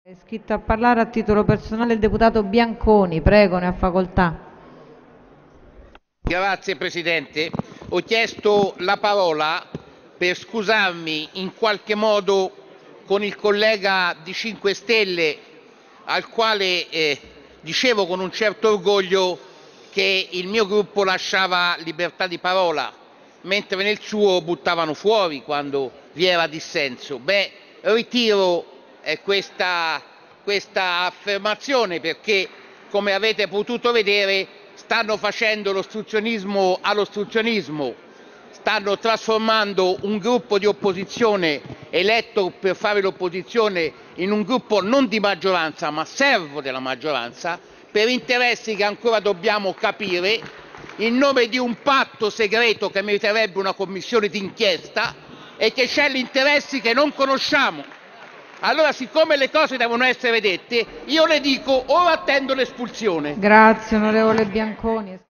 È iscritto a parlare a titolo personale il deputato Bianconi, prego, ne ha facoltà. Grazie Presidente, ho chiesto la parola per scusarmi in qualche modo con il collega di 5 Stelle al quale dicevo con un certo orgoglio che il mio gruppo lasciava libertà di parola, mentre nel suo buttavano fuori quando vi era dissenso. Beh, ritiro questa affermazione perché, come avete potuto vedere, stanno facendo l'ostruzionismo all'ostruzionismo, stanno trasformando un gruppo di opposizione eletto per fare l'opposizione in un gruppo non di maggioranza ma servo della maggioranza per interessi che ancora dobbiamo capire, in nome di un patto segreto che meriterebbe una commissione d'inchiesta e che c'è interessi che non conosciamo. Allora, siccome le cose devono essere dette, io le dico: ora attendo l'espulsione. Grazie onorevole Bianconi.